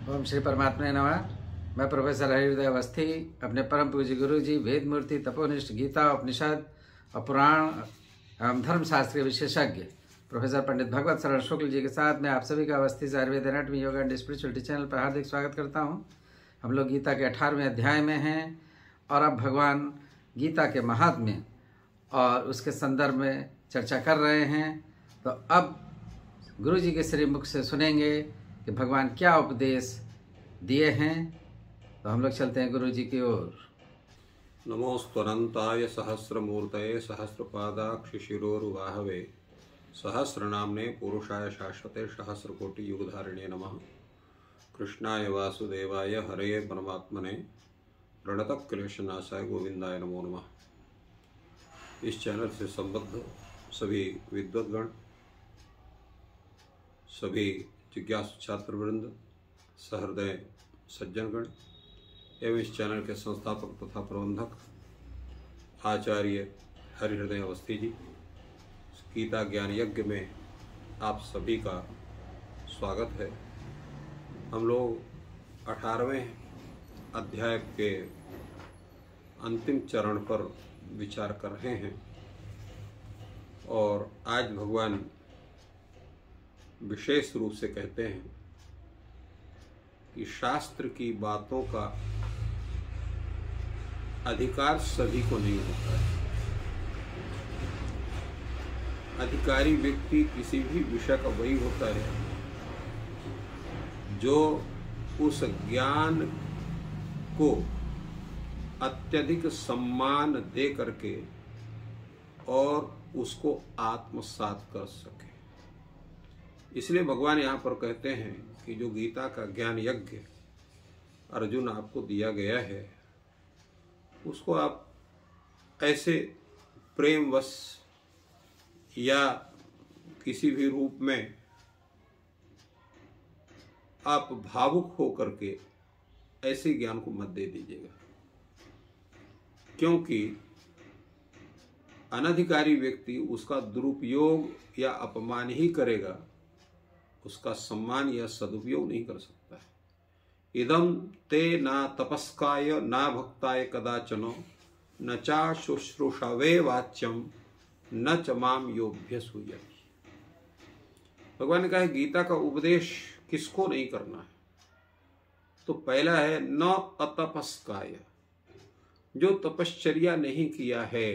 ओम श्री परमात्मा नमः। मैं प्रोफेसर हरिहृदय अवस्थी अपने परम पूज्य गुरु जी वेद मूर्ति तपोनिष्ठ गीता उपनिषद और पुराण एवं धर्मशास्त्र के विशेषज्ञ प्रोफेसर पंडित भगवत शरण शुक्ल जी के साथ मैं आप सभी का अवस्थी से Ayurveda anatomy yoga and spirituality channel पर हार्दिक स्वागत करता हूँ। हम लोग गीता के 18वें अध्याय में हैं और अब भगवान गीता के महात्म्य और उसके संदर्भ में चर्चा कर रहे हैं। तो अब गुरु जी के श्रीमुख से सुनेंगे कि भगवान क्या उपदेश दिए हैं। तो हम लोग चलते हैं गुरु जी की ओर। नमोस्तुरन्ताय सहस्रमूर्तये सहस्रपादाक्षिशिरोरुवाहवे सहस्रनाम्ने पुरुषाय शाश्वते सहस्रकोटि युगधारिणे नमः। कृष्णाय वासुदेवाय हरे परमात्मने प्रणतक्लेशनाशाय गोविंदाय नमो नमः। इस चैनल से संबद्ध सभी विद्वद्गण, सभी जिज्ञासु छात्रवृंद, सहृदय सज्जनगण एवं इस चैनल के संस्थापक तथा प्रबंधक आचार्य हरिहृदय अवस्थी जी, गीता ज्ञान यज्ञ में आप सभी का स्वागत है। हम लोग 18वें अध्याय के अंतिम चरण पर विचार कर रहे हैं और आज भगवान विशेष रूप से कहते हैं कि शास्त्र की बातों का अधिकार सभी को नहीं होता है। अधिकारी व्यक्ति किसी भी विषय का वही होता है जो उस ज्ञान को अत्यधिक सम्मान दे करके और उसको आत्मसात कर सके। इसलिए भगवान यहाँ पर कहते हैं कि जो गीता का ज्ञान यज्ञ अर्जुन आपको दिया गया है उसको आप ऐसे प्रेमवश या किसी भी रूप में आप भावुक हो करके ऐसे ज्ञान को मत दे दीजिएगा, क्योंकि अनधिकारी व्यक्ति उसका दुरुपयोग या अपमान ही करेगा, उसका सम्मान या सदुपयोग नहीं कर सकता है। इदम ते ना तपस्काय ना भक्ताय कदाचनो न चा शुश्रूषवे वाच्यम न च माम योभ्यसूयति। भगवान ने कहा है गीता का उपदेश किसको नहीं करना है। तो पहला है न अतपस्काय, जो तपश्चर्या नहीं किया है,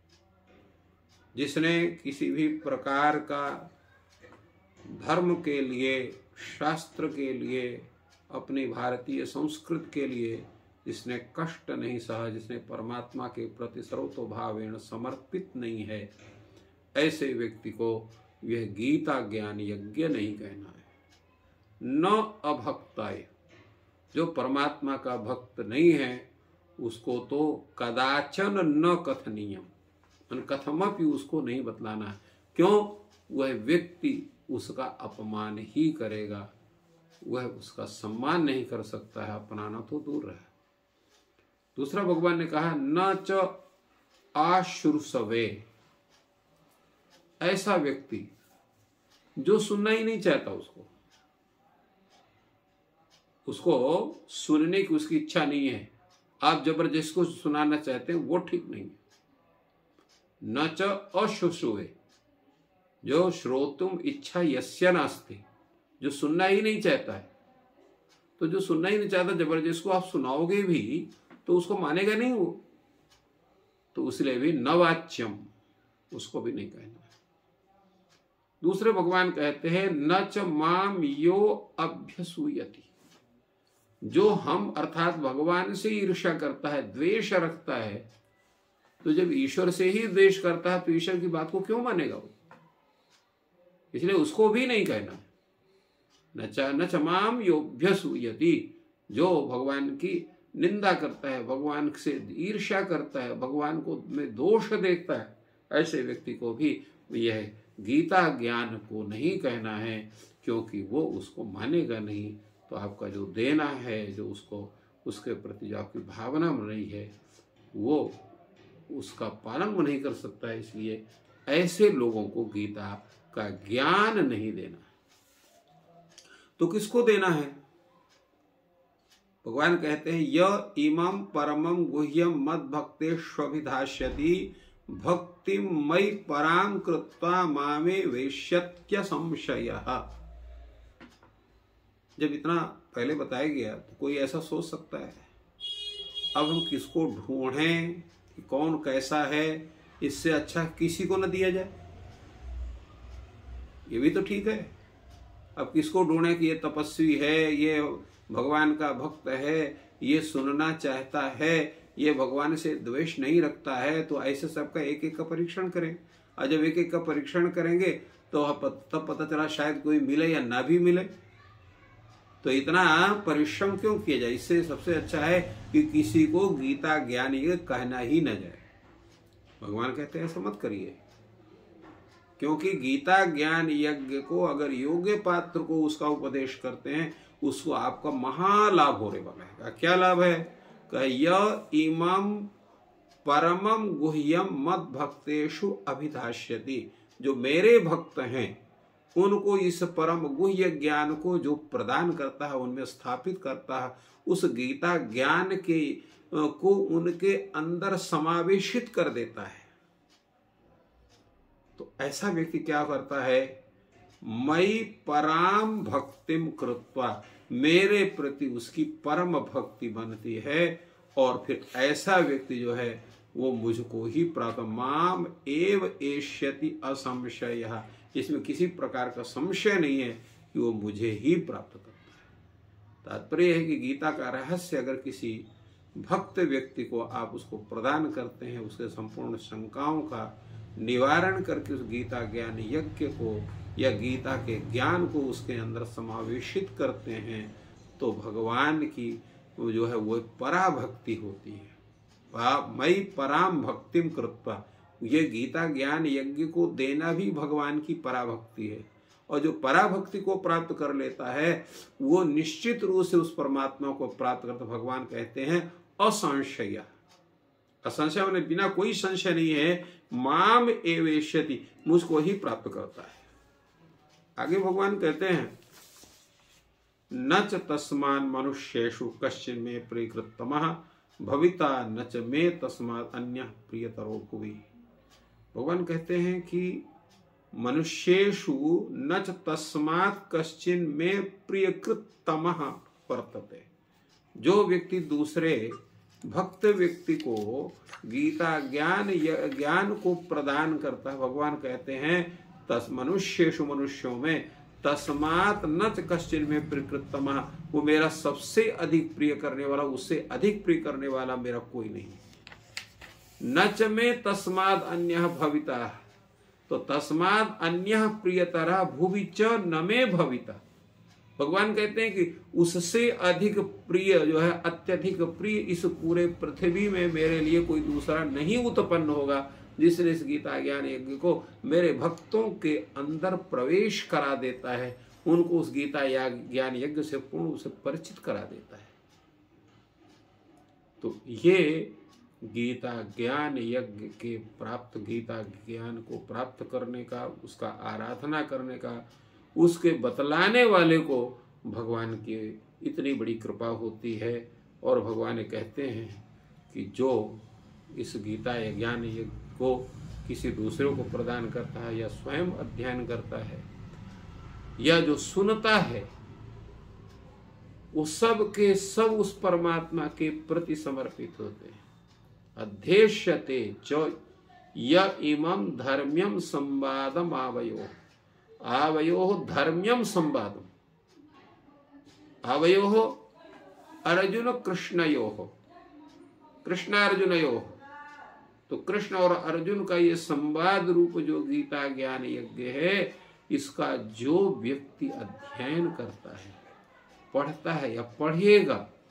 जिसने किसी भी प्रकार का धर्म के लिए, शास्त्र के लिए, अपनी भारतीय संस्कृति के लिए जिसने कष्ट नहीं सहा, जिसने परमात्मा के प्रति सर्वतोभावेन समर्पित नहीं है, ऐसे व्यक्ति को यह गीता ज्ञान यज्ञ नहीं कहना है। न अभक्ताय, जो परमात्मा का भक्त नहीं है उसको तो कदाचन न कथनीयम, कथमपि उसको नहीं बतलाना है। क्यों? वह व्यक्ति उसका अपमान ही करेगा, वह उसका सम्मान नहीं कर सकता है, अपनाना तो दूर रहे। दूसरा भगवान ने कहा न च आश्रुसवे, ऐसा व्यक्ति जो सुनना ही नहीं चाहता, उसको सुनने की उसकी इच्छा नहीं है, आप जबरदस्ती को सुनाना चाहते हैं, वो ठीक नहीं है। न च अश्रुसवे, जो श्रोतुम इच्छा यस्य नास्ति, जो सुनना ही नहीं चाहता है। तो जो सुनना ही नहीं चाहता जबरदस्ती को आप सुनाओगे भी तो उसको मानेगा नहीं वो, तो इसलिए भी न वाच्यम, उसको भी नहीं कहना है। दूसरे भगवान कहते हैं न च माम यो अभ्यसूयति, जो हम अर्थात भगवान से ईर्ष्या करता है, द्वेष रखता है, तो जब ईश्वर से ही द्वेष करता है तो ईश्वर की बात को क्यों मानेगा वो? इसलिए उसको भी नहीं कहना। न च माम योभ्यसूयति, जो भगवान की निंदा करता है, भगवान से ईर्ष्या करता है, भगवान को में दोष देखता है, ऐसे व्यक्ति को भी यह गीता ज्ञान को नहीं कहना है, क्योंकि वो उसको मानेगा नहीं। तो आपका जो देना है, जो उसको उसके प्रति जो आपकी भावना बन रही है, वो उसका पालन वो नहीं कर सकता है। इसलिए ऐसे लोगों को गीता का ज्ञान नहीं देना है। तो किसको देना है? भगवान कहते हैं य इमं परमं गुह्यम मद भक्तेष्वभिधास्यति भक्ति मयि पराम कृत्वा मामे वेश्यत्य संशयः। जब इतना पहले बताया गया तो कोई ऐसा सोच सकता है अब हम किसको ढूंढें कि कौन कैसा है, इससे अच्छा किसी को न दिया जाए। ये भी तो ठीक है। अब किसको ढूंढें कि ये तपस्वी है, ये भगवान का भक्त है, ये सुनना चाहता है, ये भगवान से द्वेष नहीं रखता है, तो ऐसे सबका एक एक का परीक्षण करें। और जब एक एक का परीक्षण करेंगे तो तब पता चला शायद कोई मिले या ना भी मिले, तो इतना परिश्रम क्यों किया जाए। इससे सबसे अच्छा है कि किसी को गीता ज्ञान ये कहना ही न जाए। भगवान कहते हैं ऐसा मत करिए, क्योंकि गीता ज्ञान यज्ञ को अगर योग्य पात्र को उसका उपदेश करते हैं उसको आपका महालाभ होने वाला है। क्या लाभ है? य इमं परमं गुह्यम मद भक्तेषु अभिधास्यति, जो मेरे भक्त हैं उनको इस परम गुह्य ज्ञान को जो प्रदान करता है, उनमें स्थापित करता है, उस गीता ज्ञान के को उनके अंदर समावेशित कर देता है। तो ऐसा व्यक्ति क्या करता है? मयि पराम भक्तिम कृत्वा, मेरे प्रति उसकी परम भक्ति बनती है, और फिर ऐसा व्यक्ति जो है वो मुझको ही प्राप्त, माम एव एष्यति असंशयः, इसमें किसी प्रकार का संशय नहीं है कि वो मुझे ही प्राप्त करता है। तात्पर्य है कि गीता का रहस्य अगर किसी भक्त व्यक्ति को आप उसको प्रदान करते हैं, उसके संपूर्ण शंकाओं का निवारण करके उस गीता ज्ञान यज्ञ को या गीता के ज्ञान को उसके अंदर समावेशित करते हैं, तो भगवान की जो है वो पराभक्ति होती है। मयि पराम भक्तिम कृत्वा, ये गीता ज्ञान यज्ञ को देना भी भगवान की पराभक्ति है। और जो पराभक्ति को प्राप्त कर लेता है वो निश्चित रूप से उस परमात्मा को प्राप्त करता। भगवान कहते हैं असंशय, असंशय मैंने बिना कोई संशय नहीं है, माम एवेष्यति, मुझको ही प्राप्त करता है। आगे भगवान कहते हैं न च तस्मान मनुष्येषु कश्चिन मे प्रियकृततमः भविता न च मे तस्मात् अन्यः प्रियतरो भुवि। भगवान कहते हैं कि मनुष्येषु न च तस्मात् कश्चिन मे प्रियकृततमः वर्तते, जो व्यक्ति दूसरे भक्त व्यक्ति को गीता ज्ञान को प्रदान करता है, भगवान कहते हैं तस मनुष्येषु, मनुष्यों में, तस्मात् न च कश्चिन में प्रियकृततमः, वो मेरा सबसे अधिक प्रिय करने वाला, उससे अधिक प्रिय करने वाला मेरा कोई नहीं। न च में तस्मात् अन्यः भविता, तो तस्मात् अन्यः प्रियतरः भुवि च न मे भविता। भगवान कहते हैं कि उससे अधिक प्रिय जो है, अत्यधिक प्रिय इस पूरे पृथ्वी में मेरे लिए कोई दूसरा नहीं उत्पन्न होगा, जिसने इस गीता ज्ञान यज्ञ को मेरे भक्तों के अंदर प्रवेश करा देता है, उनको उस गीता ज्ञान यज्ञ से पूर्ण उसे परिचित करा देता है। तो ये गीता ज्ञान यज्ञ के प्राप्त, गीता ज्ञान को प्राप्त करने का, उसका आराधना करने का, उसके बतलाने वाले को भगवान की इतनी बड़ी कृपा होती है। और भगवान कहते हैं कि जो इस गीता या ज्ञान यज्ञ को किसी दूसरे को प्रदान करता है या स्वयं अध्ययन करता है या जो सुनता है, वो सब के सब उस परमात्मा के प्रति समर्पित होते हैं। अध्येष्यते च य इमं धर्म्यम संवादम आवयोः धर्म्यम संवादम, आवयोः अर्जुन कृष्णयोः, कृष्णार्जुनयोः, तो कृष्ण और अर्जुन का ये संवाद रूप जो गीता ज्ञान यज्ञ है, इसका जो व्यक्ति अध्ययन करता है, पढ़ता है या पढ़ेगा,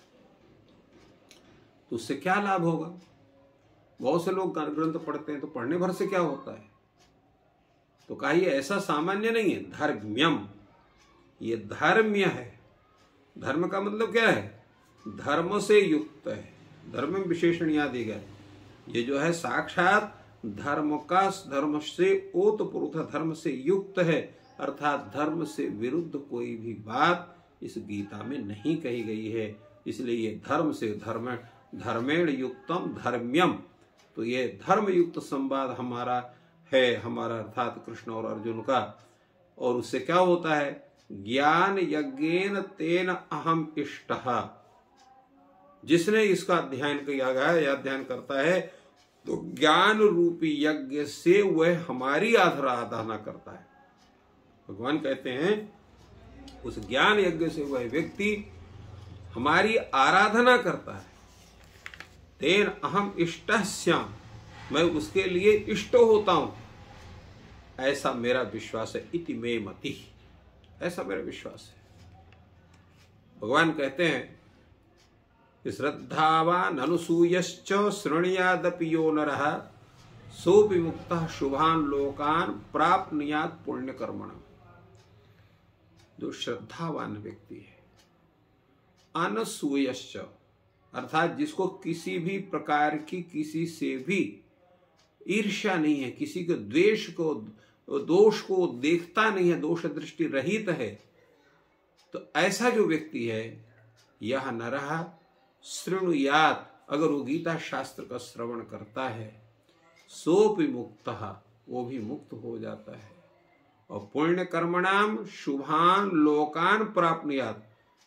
तो उससे क्या लाभ होगा? बहुत से लोग ग्रंथ पढ़ते हैं तो पढ़ने भर से क्या होता है? तो कहा ये ऐसा सामान्य नहीं है, धर्म्यम, ये धर्म्य है। धर्म का मतलब क्या है? धर्म से युक्त है। धर्म में विशेषण यहाँ दी गया, ये जो है साक्षात धर्म का, धर्म से ओतप्रोत, धर्म से युक्त है, अर्थात धर्म से विरुद्ध कोई भी बात इस गीता में नहीं कही गई है। इसलिए ये धर्म से धर्मेण युक्तम धर्म्यम, तो ये धर्म युक्त संवाद हमारा है, हमारा अर्थात कृष्ण और अर्जुन का। और उससे क्या होता है? ज्ञान यज्ञेन तेन अहम इष्टः, जिसने इसका अध्ययन किया गया या अध्ययन करता है तो ज्ञान रूपी यज्ञ से वह हमारी आराधना करता है। भगवान कहते हैं उस ज्ञान यज्ञ से वह व्यक्ति हमारी आराधना करता है। तेन अहम इष्टः स्याम, मैं उसके लिए इष्ट होता हूं, ऐसा मेरा विश्वास है। इति मे मति, ऐसा मेरा विश्वास है। भगवान कहते हैं श्रद्धावान अनुसूयश्च शृणुयादपि यो नरः सोऽपि मुक्तः शुभान लोकान प्राप्नुयात् पुण्य कर्मणः। जो श्रद्धावान व्यक्ति है, अनसूयश्च अर्थात जिसको किसी भी प्रकार की किसी से भी ईर्ष्या नहीं है, किसी के द्वेष को दोष को देखता नहीं है, दोष दृष्टि रहित है, तो ऐसा जो व्यक्ति है, यह नरः शृणुयात्, अगर वो गीता शास्त्र का श्रवण करता है, सोऽपि मुक्तः, वो भी मुक्त हो जाता है। और पुण्य कर्मणाम शुभान लोकान प्राप्नुयात्,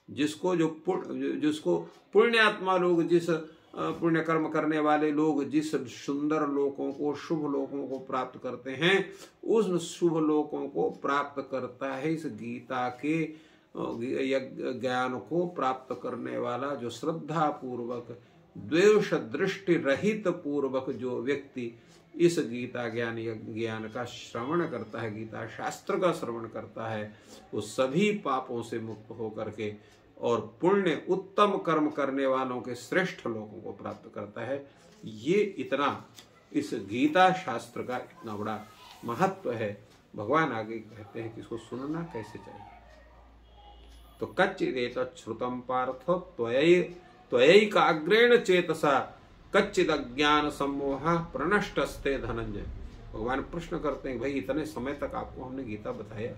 जिसको पुण्यात्मा लोग, जिस पुण्य कर्म करने वाले लोग जिस सुंदर लोकों को, शुभ लोकों को प्राप्त करते हैं, उन शुभ लोकों को प्राप्त करता है इस गीता के ज्ञान को प्राप्त करने वाला जो श्रद्धा पूर्वक, द्वेष दृष्टि रहित पूर्वक जो व्यक्ति इस गीता ज्ञान का श्रवण करता है, गीता शास्त्र का श्रवण करता है, वो सभी पापों से मुक्त होकर के और पुण्य उत्तम कर्म करने वालों के श्रेष्ठ लोगों को प्राप्त करता है। ये इतना इस गीता शास्त्र का इतना बड़ा महत्व है। भगवान आगे कहते हैं कि इसको सुनना कैसे चाहिए। तो कच्चिदेतत् श्रुतं पार्थ त्वयैकाग्रेण चेतसा कच्चिद अज्ञान सम्मोह प्रणष्टस्ते धनंजय। भगवान प्रश्न करते हैं, भाई इतने समय तक आपको हमने गीता बताया,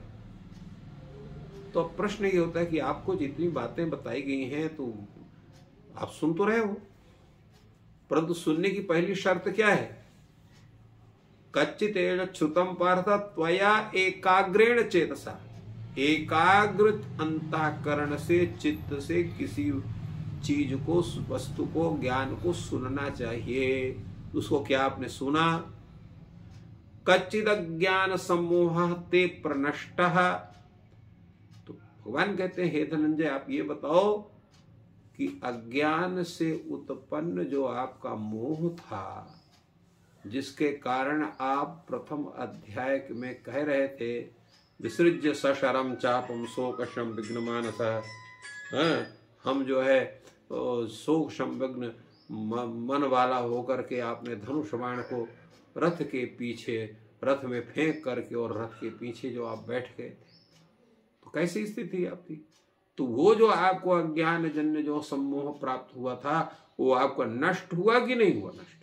तो अब प्रश्न ये होता है कि आपको जितनी बातें बताई गई हैं तो आप सुन तो रहे हो, परंतु सुनने की पहली शर्त क्या है? कच्चिदेतत् श्रुतं पार्थ त्वया एकाग्रेण चेतसा, एकाग्र अंतःकरण से, चित्त से किसी चीज को, वस्तु को, ज्ञान को सुनना चाहिए। उसको क्या आपने सुना? कच्चिद अज्ञान सम्मोह ते प्रनष्टः। तो भगवान कहते हैं, हे धनंजय आप ये बताओ कि अज्ञान से उत्पन्न जो आपका मोह था, जिसके कारण आप प्रथम अध्याय में कह रहे थे विसृज्य सशरम चापम शोकशम विघ्नमानसः, हम जो है शोक संविघ्न मन वाला होकर के आपने धनुष बाण को रथ के पीछे, रथ में फेंक करके और रथ के पीछे जो आप बैठ गए थे, तो कैसी स्थिति आपकी? तो वो जो आपको अज्ञान जन्य जो सम्मोह प्राप्त हुआ था, वो आपका नष्ट हुआ कि नहीं हुआ? नष्ट।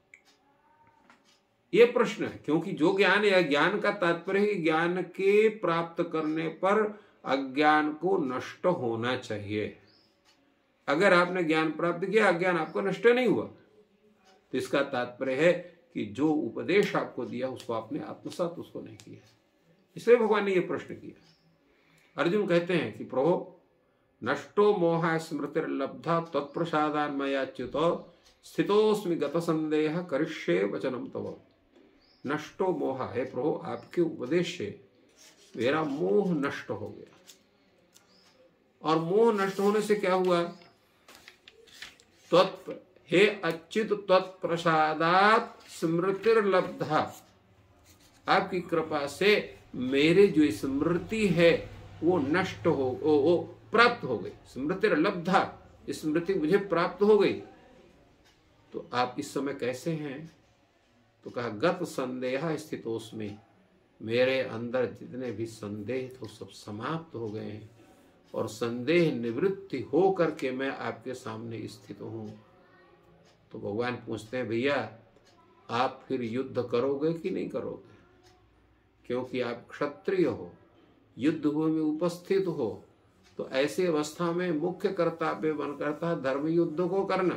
ये प्रश्न है, क्योंकि जो ज्ञान है, ज्ञान का तात्पर्य है ज्ञान के प्राप्त करने पर अज्ञान को नष्ट होना चाहिए। अगर आपने ज्ञान प्राप्त किया, अज्ञान आपको नष्ट नहीं हुआ, तो इसका तात्पर्य है कि जो उपदेश आपको दिया उसको आपने आत्मसात उसको नहीं किया। इसलिए भगवान ने यह प्रश्न किया। अर्जुन कहते हैं कि प्रभु नष्टो मोह स्मृतिर्लब्धा तत्प्रसादान मयाच्युत स्थितोस्मि गत संदेह करिष्ये वचनम तव। नष्टो मोह, है प्रभु आपके उपदेश से मेरा मोह नष्ट हो गया। और मोह नष्ट होने से क्या हुआ? हे अच्युत तत्प्रसादात स्मृतिर्लब्धा, आपकी कृपा से मेरे जो स्मृति है वो नष्ट हो, वो प्राप्त हो गई। स्मृतिर्लब्धा, स्मृति मुझे प्राप्त हो गई। तो आप इस समय कैसे हैं? तो कहा गत संदेह स्थितोस्मि, मेरे अंदर जितने भी संदेह थे सब समाप्त हो गए हैं और संदेह निवृत्ति हो करके मैं आपके सामने स्थित हूं। तो भगवान पूछते हैं, भैया आप फिर युद्ध करोगे कि नहीं करोगे? क्योंकि आप क्षत्रिय हो, युद्ध भूमि में उपस्थित हो तो ऐसी अवस्था में मुख्य कर्तव्य बन करता है धर्म युद्ध को करना।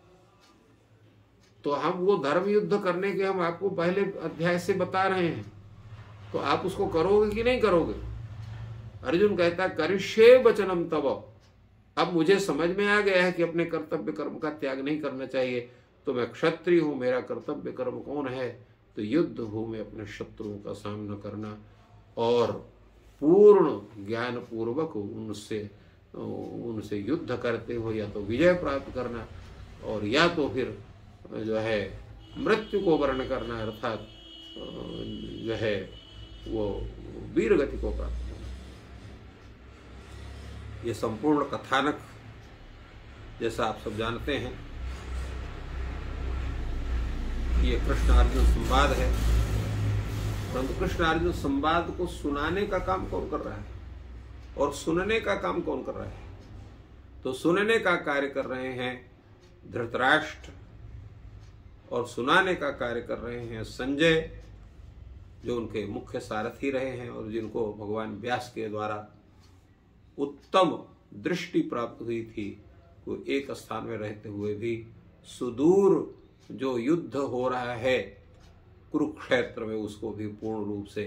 तो हम वो धर्म युद्ध करने के हम आपको पहले अध्याय से बता रहे हैं, तो आप उसको करोगे कि नहीं करोगे? अर्जुन कहता है करिष्ये वचनम तव। अब मुझे समझ में आ गया है कि अपने कर्तव्य कर्म का त्याग नहीं करना चाहिए, तो मैं क्षत्रिय हूं, मेरा कर्तव्य कर्म कौन है? तो युद्ध भूमि अपने शत्रुओं का सामना करना और पूर्ण ज्ञान पूर्वक उनसे युद्ध करते हुए या तो विजय प्राप्त करना और या तो फिर जो है मृत्यु को वर्ण करना, अर्थात जो है वो वीर गति को प्राप्त करना। ये संपूर्ण कथानक जैसा आप सब जानते हैं, ये कृष्ण अर्जुन संवाद है, परंतु कृष्ण अर्जुन संवाद को सुनाने का काम कौन कर रहा है और सुनने का काम कौन कर रहा है? तो सुनने का कार्य कर रहे हैं धृतराष्ट्र और सुनाने का कार्य कर रहे हैं संजय, जो उनके मुख्य सारथी रहे हैं और जिनको भगवान व्यास के द्वारा उत्तम दृष्टि प्राप्त हुई थी। वो एक स्थान में रहते हुए भी सुदूर जो युद्ध हो रहा है कुरुक्षेत्र में, उसको भी पूर्ण रूप से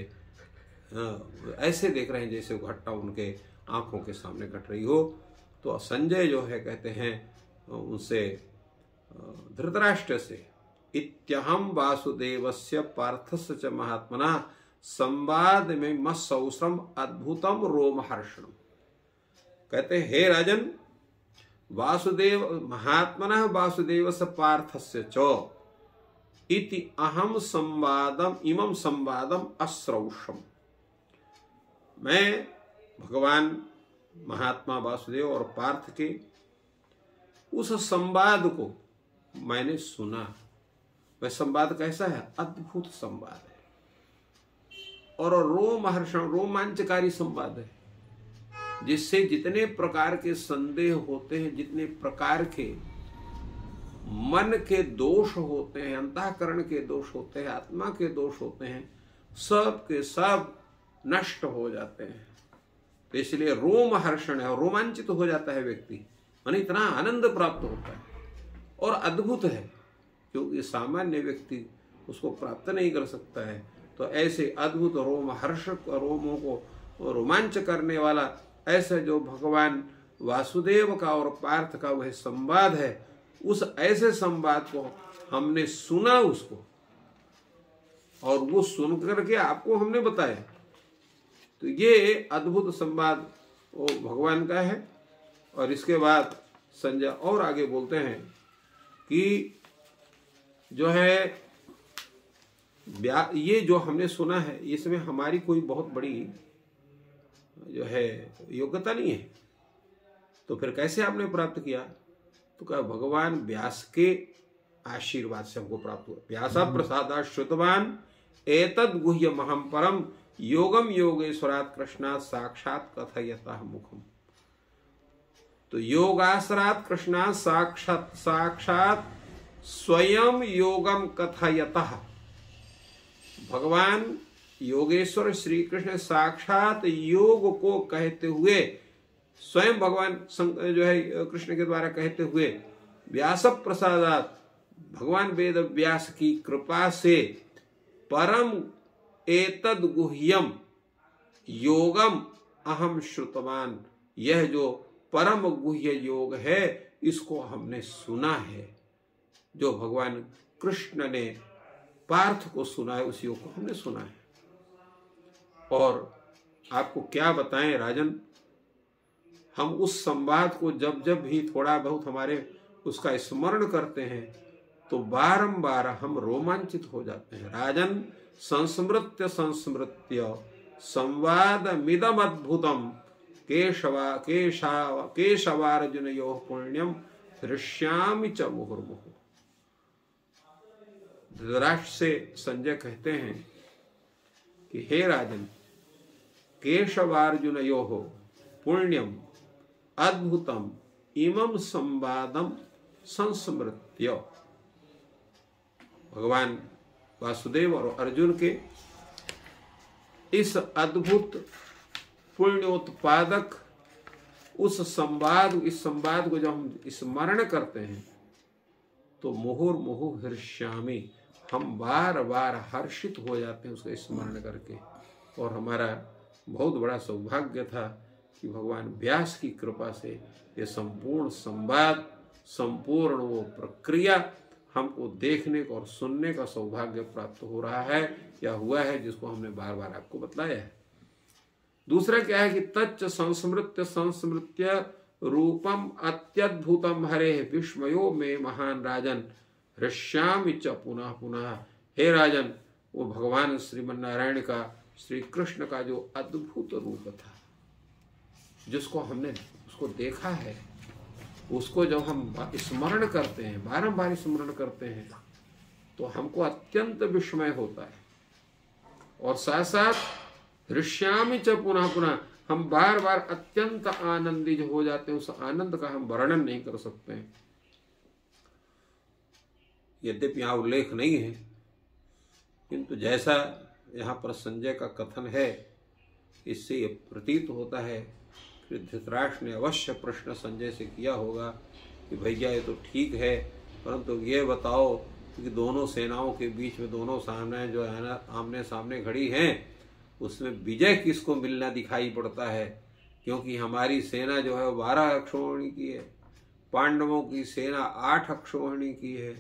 ऐसे देख रहे हैं जैसे घटना उनके आंखों के सामने घट रही हो। तो संजय जो है कहते हैं उनसे धृतराष्ट्र से, इत्यहम वासुदेवस्य पार्थस्य च महात्मना संवाद में मत्सौस्रम अद्भुतम रोमहर्षणम। कहते हैं हे राजन, वासुदेव महात्मना वासुदेवस्य पार्थस्य च इति अहम संवादम इमं संवादम अश्रौषम। मैं भगवान महात्मा वासुदेव और पार्थ के उस संवाद को मैंने सुना। वह संवाद कैसा है? अद्भुत संवाद है और रोमहर्षण रोमांचकारी संवाद है, जिससे जितने प्रकार के संदेह होते हैं, जितने प्रकार के मन के दोष होते हैं, अंतःकरण के दोष होते हैं, आत्मा के दोष होते हैं, सब के सब नष्ट हो जाते हैं। तो इसलिए रोमहर्षण है, रोमांचित हो जाता है व्यक्ति, माने इतना आनंद प्राप्त होता है और अद्भुत है, क्योंकि सामान्य व्यक्ति उसको प्राप्त नहीं कर सकता है। तो ऐसे अद्भुत रोमहर्षक रोमों को रोमांच करने वाला ऐसा जो भगवान वासुदेव का और पार्थ का वह संवाद है, उस ऐसे संवाद को हमने सुना उसको, और वो सुन करके आपको हमने बताया। तो ये अद्भुत संवाद वो भगवान का है। और इसके बाद संजय और आगे बोलते हैं कि जो है ये जो हमने सुना है इसमें हमारी कोई बहुत बड़ी जो है योग्यता नहीं है, तो फिर कैसे आपने प्राप्त किया? तो कहा भगवान व्यास के आशीर्वाद से हमको प्राप्त हुआ। व्यासा प्रसादात् श्रुतवान एतद् गुह्यमहं परम योगम योगेश्वरात् कृष्णात् साक्षात् कथयतः मुखम। तो योगाश्रात् कृष्णात् साक्षात् स्वयं योगम कथयतः। भगवान योगेश्वर श्री कृष्ण साक्षात योग को कहते हुए, स्वयं भगवान जो है कृष्ण के द्वारा कहते हुए, व्यास प्रसादात् भगवान वेद व्यास की कृपा से परम एतद् गुह्यम योगम अहम श्रुतवान, यह जो परम गुह्य योग है इसको हमने सुना है। जो भगवान कृष्ण ने पार्थ को सुना है उस योग को हमने सुना है। और आपको क्या बताएं राजन, हम उस संवाद को जब जब भी थोड़ा बहुत हमारे उसका स्मरण करते हैं तो बारंबार हम रोमांचित हो जाते हैं। राजन संस्मृत्य संस्मृत्य संवाद मिदम अद्भुतम केशवार्जुनयोः पुण्यम दृश्यामि च मुहुर्मुहुः। धृतराष्ट्र से संजय कहते हैं कि हे राजन, केशवार्जुनयोः पुण्यम अद्भुतम इमं संवादम संस्मृत्य। भगवान वासुदेव और अर्जुन के इस अद्भुत पुण्योत्पादक उस संवाद, इस संवाद को जब हम स्मरण करते हैं तो मुहुर्मुहुः हृष्यामि, हम बार बार हर्षित हो जाते हैं उसको स्मरण करके। और हमारा बहुत बड़ा सौभाग्य था कि भगवान व्यास की कृपा से ये संपूर्ण संवाद, संपूर्ण वो प्रक्रिया हमको देखने को और सुनने का सौभाग्य प्राप्त हो रहा है या हुआ है, जिसको हमने बार बार आपको बतलाया है। दूसरा क्या है कि तच्च संस्मृत्य रूपम अत्यद्भुतम हरे विस्मयो में महान राजन हृष्यामि च पुनः पुनः। हे राजन, वो भगवान श्रीमन्नारायण का, श्री कृष्ण का जो अद्भुत रूप था, जिसको हमने उसको देखा है, उसको जब हम स्मरण करते हैं, बारंबार स्मरण करते हैं, तो हमको अत्यंत विस्मय होता है। और साथ साथ हृष्यामि च पुनः पुनः, हम बार बार अत्यंत आनंदित हो जाते हैं। उस आनंद का हम वर्णन नहीं कर सकते हैं। यद्यपि यहाँ उल्लेख नहीं है, किंतु जैसा यहाँ पर संजय का कथन है, इससे ये प्रतीत होता है कि धृतराष्ट्र ने अवश्य प्रश्न संजय से किया होगा कि भैया ये तो ठीक है, परंतु ये बताओ कि दोनों सेनाओं के बीच में, दोनों सामने जो है ना आमने सामने खड़ी हैं, उसमें विजय किसको मिलना दिखाई पड़ता है? क्योंकि हमारी सेना जो है 12 अक्षौहिणी की है, पांडवों की सेना 8 अक्षौहिणी की है,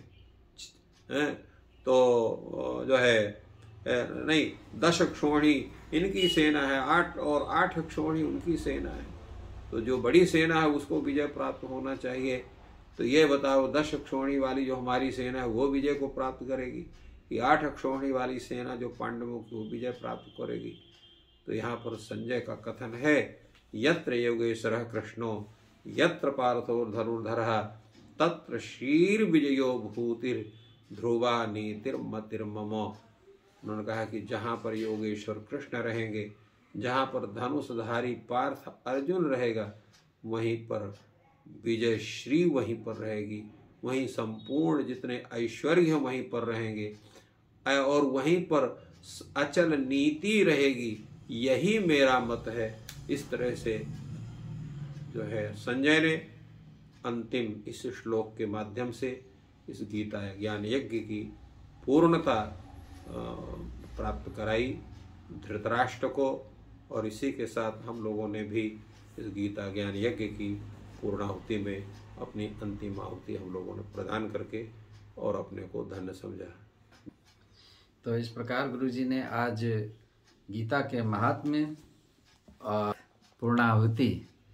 तो जो है नहीं 10 अक्षौहिणी इनकी सेना है, 8 और 8 अक्षौहिणी उनकी सेना है। तो जो बड़ी सेना है उसको विजय प्राप्त होना चाहिए। तो ये बताओ 10 अक्षौहिणी वाली जो हमारी सेना है वो विजय को प्राप्त करेगी कि 8 अक्षौहिणी वाली सेना जो पांडवों की वो विजय प्राप्त करेगी? तो यहाँ पर संजय का कथन है, यत्र योगेश्वरः कृष्णो यत्र पार्थो धनुर्धरः तत्र शीर विजयो भूतिर ध्रुवा नीतिर्मतिर्मम। उन्होंने कहा कि जहाँ पर योगेश्वर कृष्ण रहेंगे, जहाँ पर धनुषधारी पार्थ अर्जुन रहेगा, वहीं पर विजय श्री वहीं पर रहेगी, वहीं संपूर्ण जितने ऐश्वर्य हैं वहीं पर रहेंगे और वहीं पर अचल नीति रहेगी। यही मेरा मत है। इस तरह से जो है संजय ने अंतिम इस श्लोक के माध्यम से इस गीता ज्ञान यज्ञ की पूर्णता प्राप्त कराई धृतराष्ट्र को। और इसी के साथ हम लोगों ने भी इस गीता ज्ञान यज्ञ की पूर्णाहुति में अपनी अंतिम आहुति हम लोगों ने प्रदान करके और अपने को धन्य समझा। तो इस प्रकार गुरुजी ने आज गीता के महात्म्य और पूर्णाहुति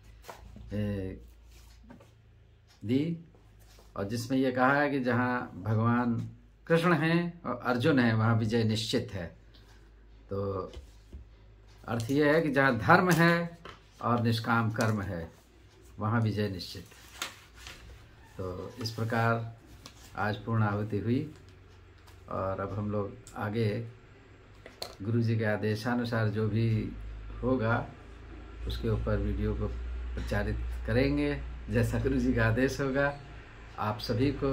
दी, और जिसमें यह कहा है कि जहाँ भगवान कृष्ण हैं और अर्जुन हैं वहाँ विजय निश्चित है। तो अर्थ यह है कि जहाँ धर्म है और निष्काम कर्म है वहाँ विजय निश्चित। तो इस प्रकार आज पूर्णाहुति हुई और अब हम लोग आगे गुरुजी के आदेशानुसार जो भी होगा उसके ऊपर वीडियो को प्रचारित करेंगे जैसा गुरुजी का आदेश होगा। आप सभी को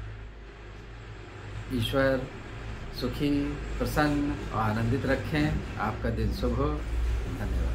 ईश्वर सुखी, प्रसन्न और आनंदित रखें। आपका दिन शुभ हो। धन्यवाद।